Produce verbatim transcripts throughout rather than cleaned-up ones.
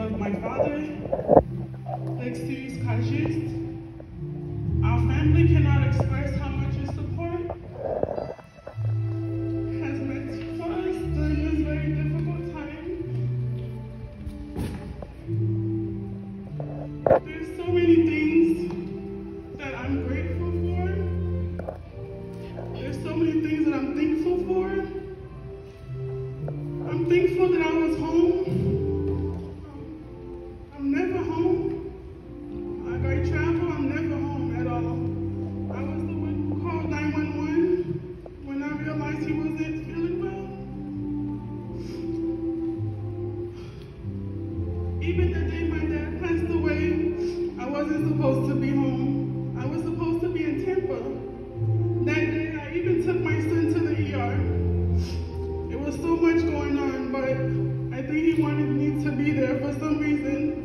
of my father, Katia Cajuste. Our family cannot express how much his support has meant for us during this very difficult time. There's so many things that I'm grateful for. There's so many things that I'm thankful for. I'm thankful that I was home. I'm never home. Like I travel, I'm never home at all. I was the one who called nine one one when I realized he wasn't feeling well. Even the day my dad passed away, I wasn't supposed to be home. I was supposed to be in Tampa. That day, I even took my son to the E R. It was so much going on, but I think he wanted me to be there for some reason.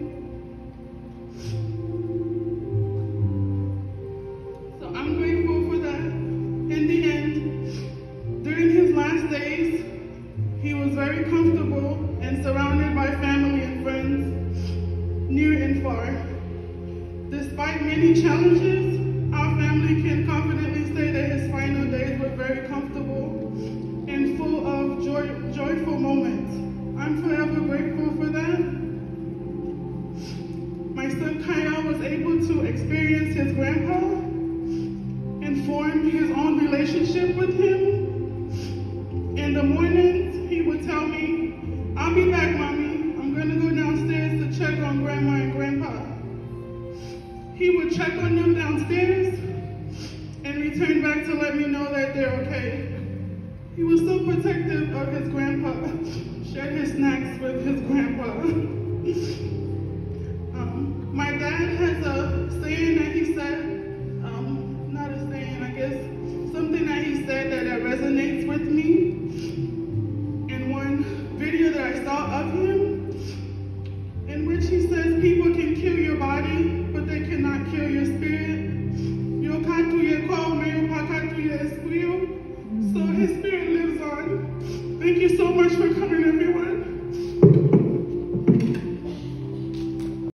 So I'm grateful for that. In the end, during his last days, he was very comfortable and surrounded by family and friends, near and far. Despite many challenges, our family can confidently say that his final days were very comfortable and full of joy, joyful moments. I'm forever grateful for that. My son Kyle was able to experience his grandpa and form his own relationship with him. In the mornings, he would tell me, "I'll be back, Mommy. I'm gonna go downstairs to check on Grandma and Grandpa." He would check on them downstairs and return back to let me know that they're okay. He was so protective of his grandpa, shared his snacks with his grandpa. um, my dad has a saying that he said, um, not a saying, I guess, something that he said that, that resonates with me. In one video that I saw of him, in which he says people can kill your body, but they cannot kill your spirit. Yo katuye kwa meyo pakatuye esprit. So his spirit lives on. Thank you so much for coming